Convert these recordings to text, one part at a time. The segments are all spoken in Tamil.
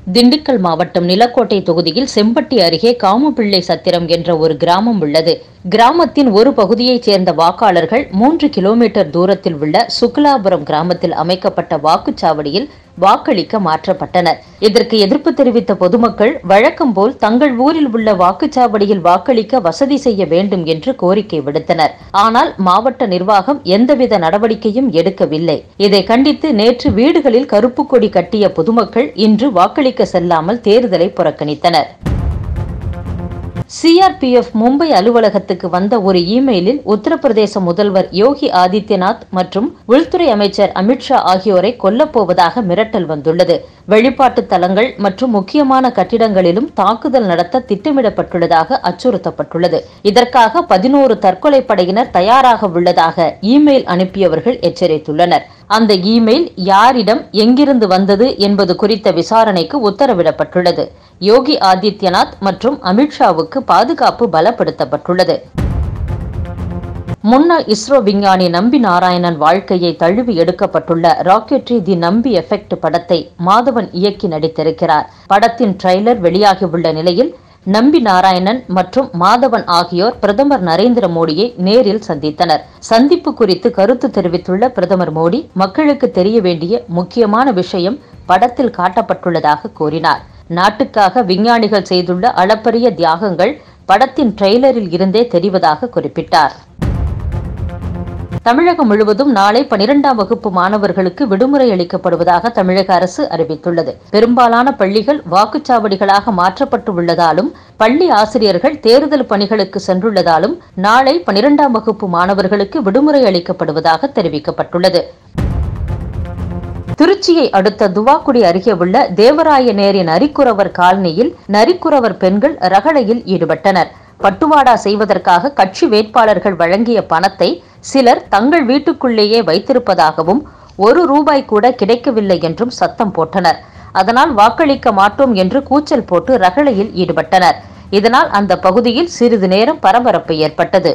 திண்டுக்கல் மாவட்டம் நிலக்கோட்டை தொகுதியில் செம்பட்டி அருகே காமப்பிள்ளை சத்திரம் என்ற ஒரு கிராமம் உள்ளது. கிராமத்தின் ஒரு பகுதியைச் சேர்ந்த வாக்காளர்கள் 3 கிலோமீட்டர் தூரத்தில் உள்ள சுக்லாபுரம் கிராமத்தில் அமைக்கப்பட்ட வாக்குச்சாவடியில் வாக்களிக்க மாற்றப்பட்டனர். இதற்கு எதிர்ப்பு தெரிவித்த பொதுமக்கள் வழக்கம் போல் தங்கள் ஊரில் உள்ள வாக்குச்சாவடியில் வாக்களிக்க வசதி செய்ய வேண்டும் என்று கோரிக்கை விடுத்தனர். ஆனால் மாவட்ட நிர்வாகம் எந்தவித நடவடிக்கையும் எடுக்கவில்லை. இதை கண்டித்து நேற்று வீடுகளில் கருப்பு கொடி கட்டிய பொதுமக்கள் இன்று வாக்களிக்க செல்லாமல் தேர்தலை புறக்கணித்தனர். சிஆர்பிஎஃப் மும்பை அலுவலகத்துக்கு வந்த ஒரு இமெயிலில் உத்தரப்பிரதேச முதல்வர் யோகி ஆதித்யநாத் மற்றும் உள்துறை அமைச்சர் அமித்ஷா ஆகியோரை கொல்லப்போவதாக மிரட்டல் வந்துள்ளது. வழிபாட்டு தலங்கள் மற்றும் முக்கியமான கட்டிடங்களிலும் தாக்குதல் நடத்த திட்டமிடப்பட்டுள்ளதாக அச்சுறுத்தப்பட்டுள்ளது. இதற்காக 11 தற்கொலை படையினர் தயாராக உள்ளதாக இமெயில் அனுப்பியவர்கள் எச்சரித்துள்ளனர். அந்த இமெயில் யாரிடம் எங்கிருந்து வந்தது என்பது குறித்த விசாரணைக்கு உத்தரவிடப்பட்டுள்ளது. யோகி ஆதித்யநாத் மற்றும் அமித்ஷாவுக்கு பாதுகாப்பு பலப்படுத்தப்பட்டுள்ளது. முன்னாள் இஸ்ரோ விஞ்ஞானி நம்பி நாராயணன் வாழ்க்கையை தழுவி எடுக்கப்பட்டுள்ள ராக்கெட்ரி தி நம்பி எஃபெக்ட் படத்தை மாதவன் இயக்கி நடித்திருக்கிறார். படத்தின் ட்ரெய்லர் வெளியாகியுள்ள நிலையில் நம்பி நாராயணன் மற்றும் மாதவன் ஆகியோர் பிரதமர் நரேந்திர மோடியை நேரில் சந்தித்தனர். சந்திப்பு குறித்து கருத்து தெரிவித்துள்ள பிரதமர் மோடி, மக்களுக்கு தெரிய வேண்டிய முக்கியமான விஷயம் படத்தில் காட்டப்பட்டுள்ளதாக கூறினார். நாட்டுக்காக விஞ்ஞானிகள் செய்துள்ள அளப்பரிய தியாகங்கள் படத்தின் ட்ரெய்லரில் இருந்தே தெரிவதாக குறிப்பிட்டார். தமிழகம் முழுவதும் நாளை 12ஆம் வகுப்பு மாணவர்களுக்கு விடுமுறை அளிக்கப்படுவதாக தமிழக அரசு அறிவித்துள்ளது. பெரும்பாலான பள்ளிகள் வாக்குச்சாவடிகளாக மாற்றப்பட்டு உள்ளதாலும் பள்ளி ஆசிரியர்கள் தேர்தல் பணிகளுக்கு சென்றுள்ளதாலும் நாளை 12ஆம் வகுப்பு மாணவர்களுக்கு விடுமுறை அளிக்கப்படுவதாக தெரிவிக்கப்பட்டுள்ளது. திருச்சியை அடுத்த துவாக்குடி அருகே உள்ள தேவராயநேரி நரிக்குறவர் காலனியில் நரிக்குறவர் பெண்கள் ரகளையில் ஈடுபட்டனர். பட்டுவாடா செய்வதற்காக கட்சி வேட்பாளர்கள் வழங்கிய பணத்தை சிலர் தங்கள் வீட்டுக்குள்ளேயே வைத்திருப்பதாகவும் ₹1 கூட கிடைக்கவில்லை என்றும் சத்தம் போட்டனர். அதனால் வாக்களிக்க மாட்டோம் என்று கூச்சல் போட்டு ரகளையில் ஈடுபட்டனர். இதனால் அந்த பகுதியில் சிறிது நேரம் பரபரப்பு ஏற்பட்டது.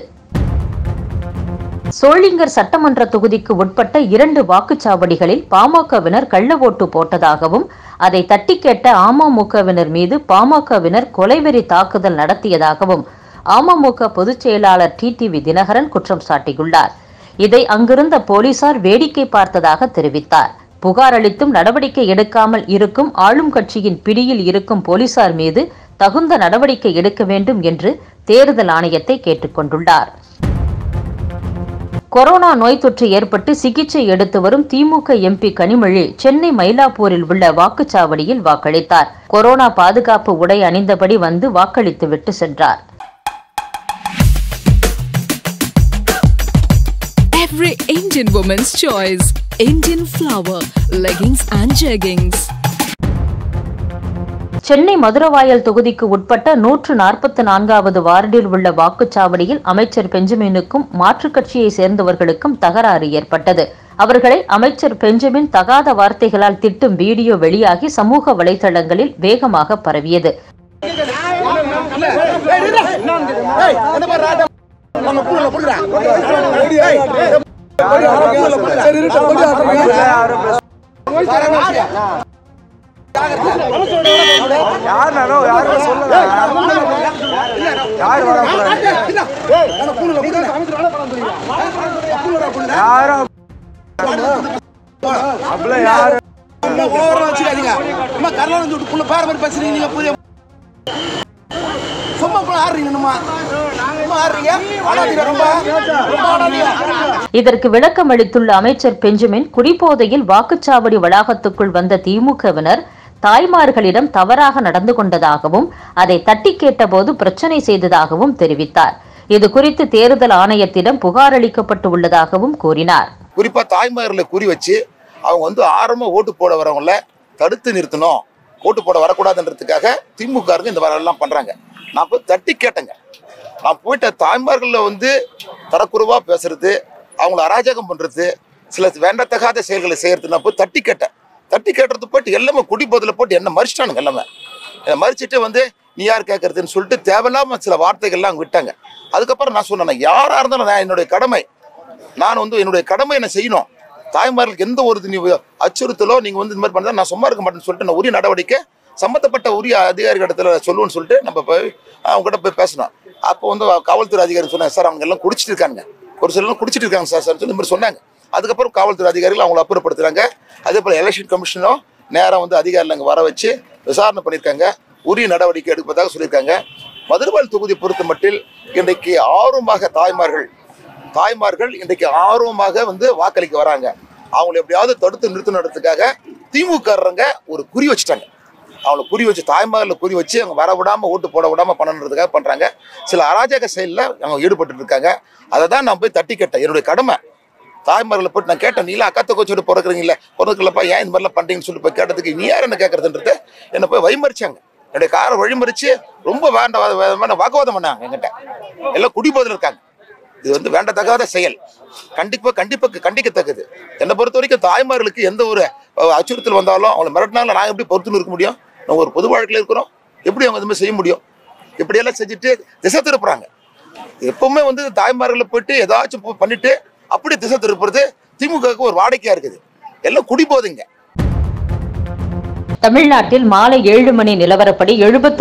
சோளிங்கர் சட்டமன்ற தொகுதிக்கு உட்பட்ட 2 வாக்குச்சாவடிகளில் பாமகவினர் கள்ள ஓட்டு போட்டதாகவும் அதை தட்டி கேட்ட அமமுகவினர் மீது பாமகவினர் கொலைவெறி தாக்குதல் நடத்தியதாகவும் அமமுக பொதுச் செயலாளர் டிடிவி தினகரன் குற்றம் சாட்டியுள்ளார். இதை அங்கிருந்த போலீசார் வேடிக்கை பார்த்ததாக தெரிவித்தார். புகார் அளித்தும் நடவடிக்கை எடுக்காமல் இருக்கும் ஆளும் கட்சியின் பிடியில் இருக்கும் போலீசார் மீது தகுந்த நடவடிக்கை எடுக்க வேண்டும் என்று தேர்தல் ஆணையத்தை கேட்டுக் கொண்டுள்ளார். கொரோனா நோய் தொற்று ஏற்பட்டு சிகிச்சை எடுத்து வரும் திமுக எம்பி கனிமொழி சென்னை மயிலாப்பூரில் உள்ள வாக்குச்சாவடியில் வாக்களித்தார். கொரோனா பாதுகாப்பு உடை அணிந்தபடி வந்து வாக்களித்துவிட்டு சென்றார். Every Indian woman's choice. Indian flower, leggings and jeggings. Chennai Maduravoyal தொகுதிக்கு உட்பட்ட 144வது வார்டில் உள்ள வாக்குச்சாவடியில் அமைச்சர் பெஞ்சமினுக்கும் மாற்றுக் கட்சியை சேர்ந்தவர்களுக்கும் தகராறு ஏற்பட்டது. அவர்களை அமைச்சர் பெஞ்சமின் தகாத வார்த்தைகளால் திட்டும் வீடியோ வெளியாகி சமூக வலைதளங்களில் வேகமாக பரவியது. இதற்கு விளக்கம் அளித்துள்ள அமைச்சர் பெஞ்சமின், குடிபோதையில் வாக்குச்சாவடி வளாகத்துக்குள் வந்த திமுகவினர் தாய்மார்களிடம் தவறாக நடந்து கொண்டதாகவும் அதை தட்டி கேட்டபோது பிரச்சனை செய்ததாகவும் தெரிவித்தார். இது குறித்து தேர்தல் ஆணையத்திடம் புகார் அளிக்கப்பட்டு உள்ளதாகவும் கூறினார். குறிப்பா தாய்மார்களை குறி வச்சு அவங்க ஆரம்ப ஓட்டு போட வரவங்கள தடுத்து நிறுத்தணும், ஓட்டு போட வரக்கூடாதுன்றதுக்காக திமுக இந்த வரலாம் பண்றாங்க. நான் போய் தட்டி கேட்டேங்க. நான் போயிட்ட தாய்மார்கள்ல தரக்குறைவா பேசுறது, அவங்கள அராஜகம் பண்றது, சில வேண்டத்தகாத செயல்களை செய்யறது நான் போய் தட்டி கேட்டேன். தட்டி கேட்டது போட்டு எல்லாமே குடிபோதில் போட்டு என்ன மறிச்சிட்டானுங்க. எல்லாமே என்னை மறிச்சிட்டு நீ யார் கேட்கறதுன்னு சொல்லிட்டு தேவையில்லாம சில வார்த்தைகள்லாம் விட்டாங்க. அதுக்கப்புறம் நான் சொன்னேன், யாரா இருந்தாலும் நான் என்னுடைய கடமை, நான் என்னுடைய கடமை என்ன செய்யணும். தாய்மார்களுக்கு எந்த ஒரு அச்சுறுத்தலோ நீங்க இந்த மாதிரி பண்ணா நான் சும்மா இருக்க மாட்டேன்னு சொல்லிட்டு நான் உரிய நடவடிக்கை சம்மந்தப்பட்ட உரிய அதிகாரிகள் இடத்துல சொல்லுவோன்னு சொல்லிட்டு நம்ம போய் அவங்க கிட்ட போய் பேசணும். அப்போ வந்து காவல்துறை அதிகாரி சொன்னாங்க, சார் அவங்க எல்லாம் குடிச்சிட்டு இருக்காங்க, ஒரு சிலரும் குடிச்சிட்டு இருக்காங்க சார் சொல்லி இந்த மாதிரி சொன்னாங்க. அதுக்கப்புறம் காவல்துறை அதிகாரிகள் அவங்களை அப்புறப்படுத்துறாங்க. அதே போல் எலெக்ஷன் கமிஷனும் நேரம் வந்து அதிகாரிகள் அங்கே வர வச்சு விசாரணை பண்ணியிருக்காங்க, உரிய நடவடிக்கை எடுப்பதாக சொல்லியிருக்காங்க. மதுரவாயல் தொகுதி பொறுத்த மட்டில் இன்றைக்கு ஆர்வமாக தாய்மார்கள் இன்றைக்கு ஆர்வமாக வந்து வாக்களிக்க வராங்க. அவங்களை எப்படியாவது தடுத்து நிறுத்தினதுக்காக திமுகங்க ஒரு குறி வச்சுட்டாங்க. அவங்களை குறி வச்சு தாய்மார்களை குறி வச்சு அவங்க வர விடாமல் ஓட்டு போட விடாமல் பண்ணணுன்றதுக்காக பண்ணுறாங்க. சில அராஜக செயலில் அவங்க ஈடுபட்டு இருக்காங்க. அதை தான் நான் போய் தட்டி கேட்டேன். என்னுடைய கடமை தாய்மார்களை போட்டு நான் கேட்டேன், நீலாம் அக்கத்தை கோச்சிட்டு பிறக்கிறீங்களே, பிறக்கலப்பா ஏன் இந்த மாதிரிலாம் பண்ணுறீங்கன்னு சொல்லி போய் கேட்டதுக்கு நீ யார் என்ன கேட்கறதுன்றது என்னை போய் வழிமறிச்சாங்க. என்னுடைய காரை வழிமறிச்சு ரொம்ப வேண்டாம் வாக்குவாதம் பண்ணாங்க என்கிட்ட. எல்லாம் குடிபோதில் இருக்காங்க. இது வந்து வேண்டத்தகாத செயல், கண்டிப்பாக கண்டிக்கத்தக்கது. என்னை பொறுத்த வரைக்கும் தாய்மார்களுக்கு எந்த ஒரு அச்சுறுத்தல் வந்தாலும் அவங்களை மிரட்டினாலும் நாங்கள் எப்படி பொறுத்துன்னு இருக்க முடியும்? நம்ம ஒரு பொது வாழ்க்கையில் இருக்கிறோம், எப்படி அவங்க எதுவுமே செய்ய முடியும்? இப்படியெல்லாம் செஞ்சுட்டு திசை திருப்புறாங்க. எப்பவுமே வந்து தாய்மார்களை போயிட்டு ஏதாச்சும் பண்ணிட்டு அப்படி திசை திருப்புறது திமுகவுக்கு ஒரு வாடிக்கையா இருக்குது. எல்லாம் குடிபோதுங்க. தமிழ்நாட்டில் மாலை 7 மணி நிலவரப்படி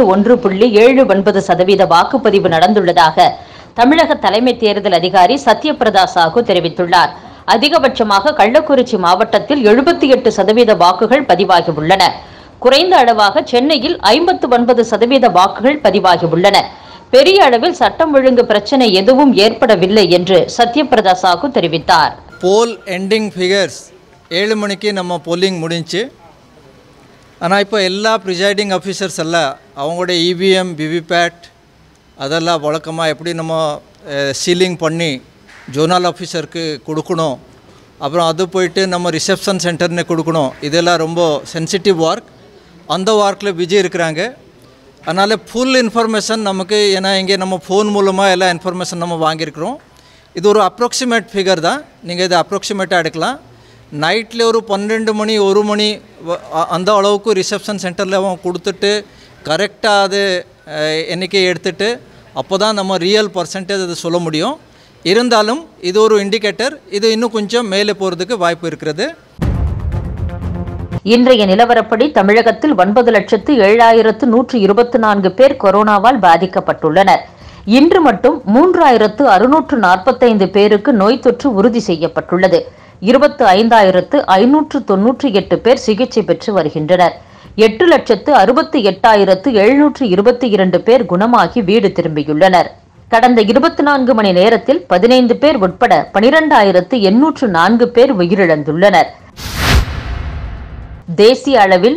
71.79% வாக்குப்பதிவு நடந்துள்ளதாக தமிழக தலைமை தேர்தல் அதிகாரி சத்யபிரதா சாஹூ தெரிவித்துள்ளார். அதிகபட்சமாக கள்ளக்குறிச்சி மாவட்டத்தில் 78% வாக்குகள் பதிவாகியுள்ளன. குறைந்த அளவாக சென்னையில் 59% வாக்குகள் பதிவாகியுள்ளன. பெரிய அளவில் சட்டம் ஒழுங்கு பிரச்சனை எதுவும் ஏற்படவில்லை என்று சத்யபிரதா சாஹூ தெரிவித்தார். போல் எண்டிங் ஃபிகர்ஸ் 7 மணிக்கு நம்ம போலிங் முடிஞ்சு. ஆனால் இப்போ எல்லா ப்ரிசைடிங் ஆஃபீஸர்ஸ் எல்லாம் அவங்களுடைய இவிஎம் விவிபேட் அதெல்லாம் வழக்கமாக எப்படி நம்ம சீலிங் பண்ணி ஜோனல் ஆஃபீஸருக்கு கொடுக்கணும், அப்புறம் அது போயிட்டு நம்ம ரிசப்ஷன் சென்டர்னு கொடுக்கணும். இதெல்லாம் ரொம்ப சென்சிட்டிவ் ஒர்க். அந்த ஒர்க்கில் பிஸி இருக்கிறாங்க. அதனால் ஃபுல் இன்ஃபர்மேஷன் நமக்கு, ஏன்னா இங்கே நம்ம ஃபோன் மூலமாக எல்லா இன்ஃபர்மேஷன் நம்ம வாங்கியிருக்கிறோம். இது ஒரு அப்ராக்சிமேட் ஃபிகர் தான், நீங்கள் இதை அப்ராக்சிமேட்டாக எடுக்கலாம். நைட்டில் ஒரு 12 மணி 1 மணி அந்த அளவுக்கு ரிசப்ஷன் சென்டரில் அவன் கொடுத்துட்டு கரெக்டாக அது எண்ணிக்கை எடுத்துகிட்டு அப்போ தான் நம்ம ரியல் பர்சன்டேஜ் அது சொல்ல முடியும். இருந்தாலும் இது ஒரு இண்டிகேட்டர், இது இன்னும் கொஞ்சம் மேலே போகிறதுக்கு வாய்ப்பு இருக்கிறது. இன்றைய நிலவரப்படி தமிழகத்தில் 9,07,124 பேர் கொரோனாவால் பாதிக்கப்பட்டுள்ளனர். இன்று மட்டும் 3,645 பேருக்கு நோய் தொற்று உறுதி செய்யப்பட்டுள்ளது. 25,598 பேர் சிகிச்சை பெற்று வருகின்றனர். 8,68,722 பேர் குணமாகி வீடு திரும்பியுள்ளனர். கடந்த 24 மணி நேரத்தில் 15 பேர் உட்பட 12,804 பேர் உயிரிழந்துள்ளனர். தேசிய அளவில்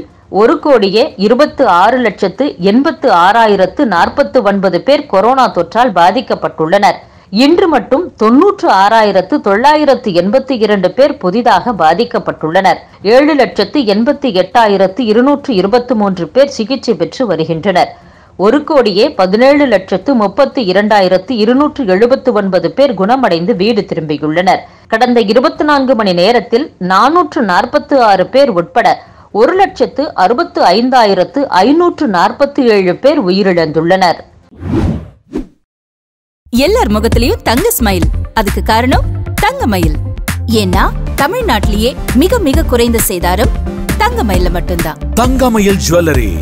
1,26,86,049 பேர் கொரோனா தொற்றால் பாதிக்கப்பட்டுள்ளனர். இன்று மட்டும் 96,982 பேர் புதிதாக பாதிக்கப்பட்டுள்ளனர். 7,88,223 பேர் சிகிச்சை பெற்று வருகின்றனர். 1,17,32,279 பேர் குணமடைந்து வீடு திரும்பியுள்ளனர். கடந்த 24 மணி நேரத்தில் 446 பேர் உட்பட 1,65,547 பேர் உயிரிழந்துள்ளனர். எல்லார் முகத்திலையும் தங்க ஸ்மைல். அதுக்கு காரணம் தங்கமயில். ஏன்னா தமிழ்நாட்டிலேயே மிக மிக குறைந்த சேதாரம் தங்கமயில மட்டும்தான். தங்கமயில் ஜுவல்லரி.